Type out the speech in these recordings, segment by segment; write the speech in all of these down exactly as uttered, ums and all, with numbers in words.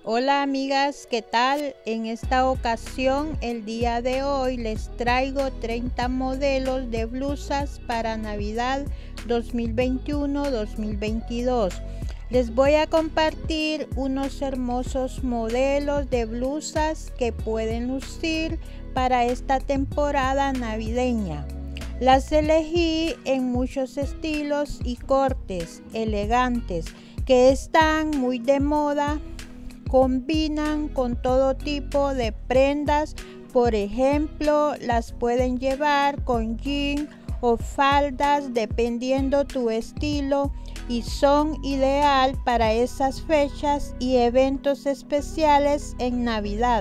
Hola amigas, ¿qué tal? En esta ocasión, el día de hoy, les traigo treinta modelos de blusas para Navidad dos mil veintiuno dos mil veintidós. Les voy a compartir unos hermosos modelos de blusas que pueden lucir para esta temporada navideña. Las elegí en muchos estilos y cortes elegantes que están muy de moda. Combinan con todo tipo de prendas, por ejemplo, las pueden llevar con jean o faldas dependiendo tu estilo y son ideal para esas fechas y eventos especiales en Navidad.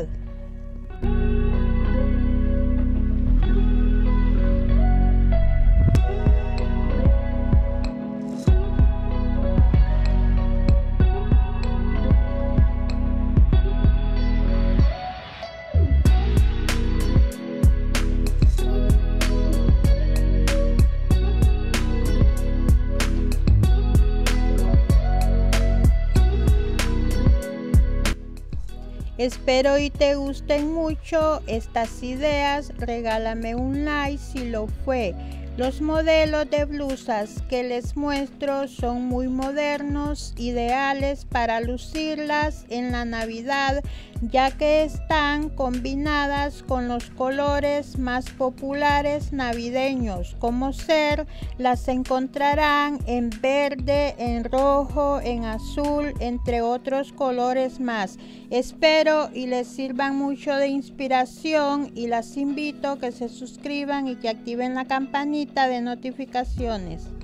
Espero y te gusten mucho estas ideas. Regálame un like si lo fue. Los modelos de blusas que les muestro son muy modernos, ideales para lucirlas en la Navidad, ya que están combinadas con los colores más populares navideños, como ser, las encontrarán en verde, en rojo, en azul, entre otros colores más. Espero y les sirvan mucho de inspiración y las invito a que se suscriban y que activen la campanita de notificaciones.